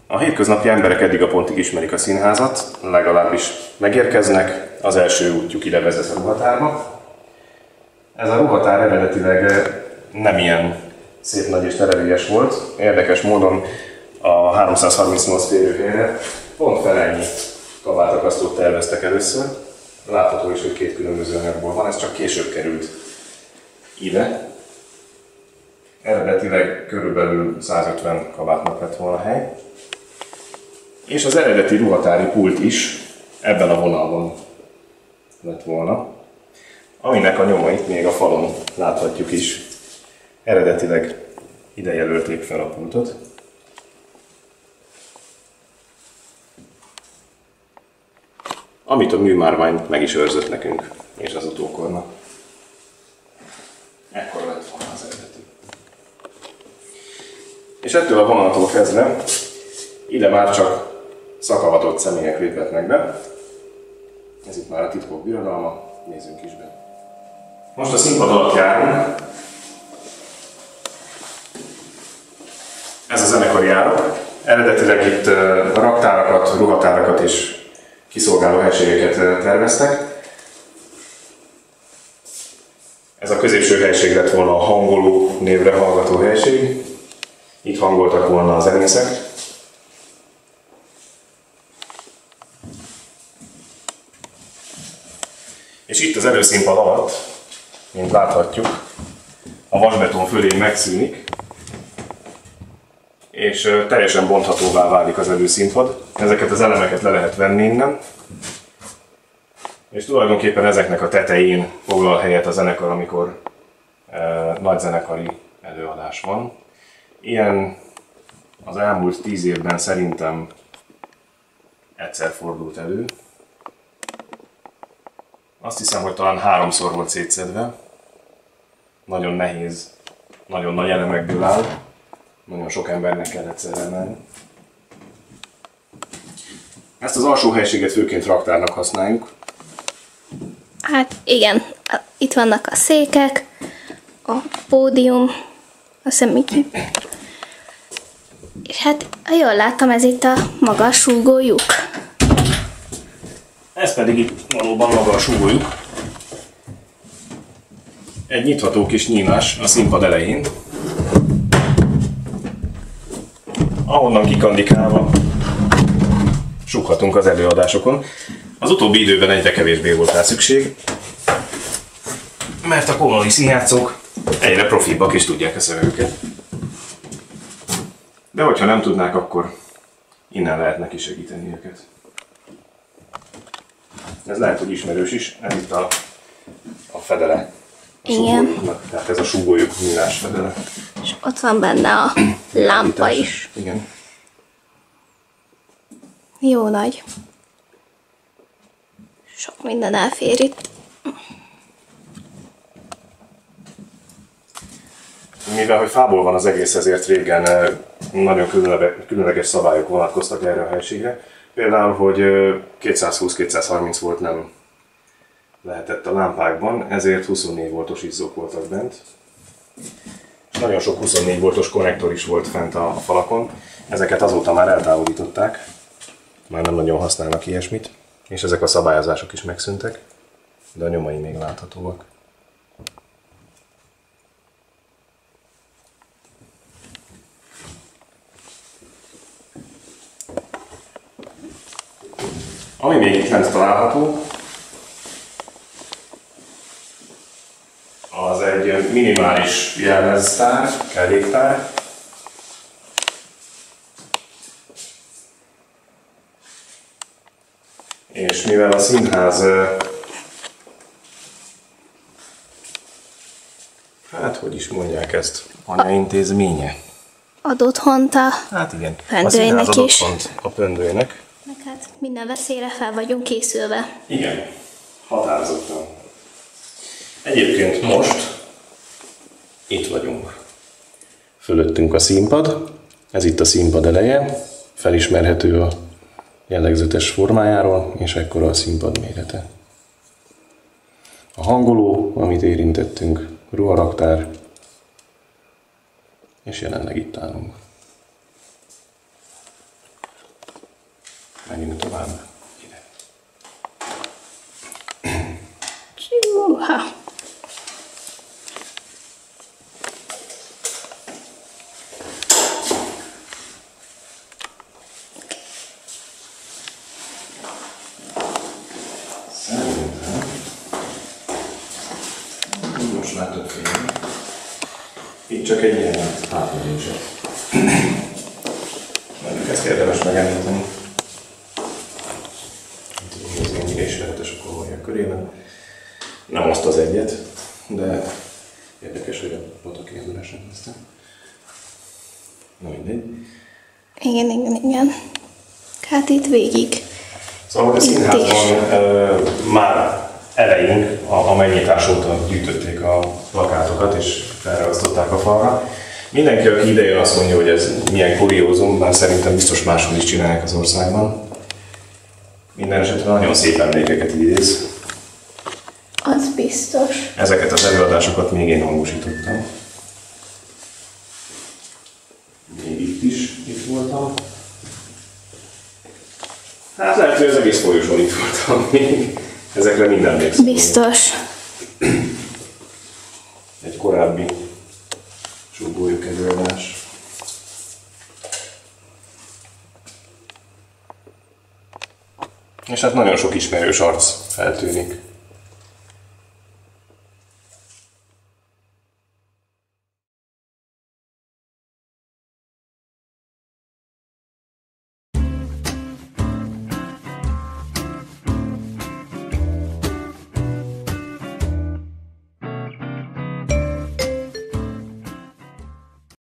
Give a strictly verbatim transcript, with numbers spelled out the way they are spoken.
A hétköznapi emberek eddig a pontig ismerik a színházat, legalábbis megérkeznek, az első útjuk ide vezet a ruhatárba. Ez a ruhatár eredetileg nem ilyen szép nagy és terevélyes volt. Érdekes módon a háromszázharmincnyolc férőhelyre pont felennyi kabátakasztót terveztek először. Látható is, hogy két különböző anyagból van, ez csak később került ide. Eredetileg körülbelül százötven kabátnak lett volna hely. És az eredeti ruhatári pult is ebben a vonalban lett volna, aminek a nyomait még a falon láthatjuk is. Eredetileg ide jelölték fel a pultot. Amit a műmárvány meg is őrzött nekünk, és az utókornak. Ekkor lett volna az eredeti. És ettől a vonaltól kezdve ide már csak szakavatott személyek léphetnek be. Ez itt már a titkok birodalma, nézzünk is be. Most a színpad alatt járunk. Ez a zenekari járat. Eredetileg itt raktárakat, ruhatárakat és kiszolgáló helységeket terveztek. Ez a középső helység lett volna a hangoló névre hallgató helység. Itt hangoltak volna a zenészek. És itt az előszínpad alatt, mint láthatjuk, a vasbeton fölé megszűnik, és teljesen bonthatóvá válik az előszínpad. Ezeket az elemeket le lehet venni innen, és tulajdonképpen ezeknek a tetején foglal helyet a zenekar, amikor e, nagy zenekari előadás van. Ilyen az elmúlt tíz évben szerintem egyszer fordult elő. Azt hiszem, hogy talán háromszor volt szétszedve. Nagyon nehéz, nagyon nagy elemekből áll. Nagyon sok embernek kell egyszerre emelni. Ezt az alsó helységet főként raktárnak használjuk. Hát igen, itt vannak a székek, a pódium, azt hiszem így. És hát, ha jól láttam, ez itt a magas súgójuk. Ez pedig itt valóban maga a súgójuk. Egy nyitható kis nyílás a színpad elején, ahonnan kikandikálva súghatunk az előadásokon. Az utóbbi időben egyre kevésbé volt rá szükség, mert a komlói színjátszók egyre profibbak és tudják a szövegüket. De hogyha nem tudnák, akkor innen lehet neki segíteni őket. Ez lehet, hogy ismerős is, ez itt a, a fedele a súgójuknak, tehát ez a súgójuk nyílás fedele. És ott van benne a lámpa is. Igen. Jó nagy. Sok minden elfér itt. Mivel hogy fából van az egész, ezért régen nagyon különleges szabályok vonatkoztak erre a helységre. Például, hogy kétszázhúsz-kétszázharminc volt nem lehetett a lámpákban, ezért huszonnégy voltos izzók voltak bent. És nagyon sok huszonnégy voltos konnektor is volt fent a falakon. Ezeket azóta már eltávolították, már nem nagyon használnak ilyesmit, és ezek a szabályozások is megszűntek, de a nyomai még láthatóak. Ami még itt lent található, az egy minimális jelmeztár, keréktár. És mivel a színház, hát hogy is mondják ezt, anyaintézménye? Ad otthont a Hát igen, pöndőjének a színház ad is. otthont a pöndőjének. Meg hát minden veszélyre fel vagyunk készülve. Igen, határozottan. Egyébként most itt vagyunk. Fölöttünk a színpad, ez itt a színpad eleje, felismerhető a jellegzetes formájáról, és ekkora a színpad mérete. A hangoló, amit érintettünk, ruharaktár, és jelenleg itt állunk. Menjünk tovább. Ide. Csúha. Most már több fény. Itt csak egy ilyen átmegyése. Mondjuk ezt érdemes megemlíteni. Az én nyírésletes a kolónia körében. Nem azt az egyet, de érdekes, hogy a patak ilyen üresen aztán. Na mindegy. Igen, igen, igen. Hát itt végig. Szóval a színházban e, már elején, a, a megnyitás óta gyűjtötték a plakátokat és felragasztották a falra. Mindenki, aki idejön, azt mondja, hogy ez milyen kuriózum, bár szerintem biztos máshol is csinálják az országban. Minden esetre nagyon szép emlékeket idéz. Az biztos. Ezeket az előadásokat még én hangosítottam. Még itt is, itt voltam. Hát lehet, hogy az egész folyosón itt voltam még. Ezekre minden emlékszem. Biztos. Egy korábbi súgójuk előadás. És hát nagyon sok ismerős arc feltűnik.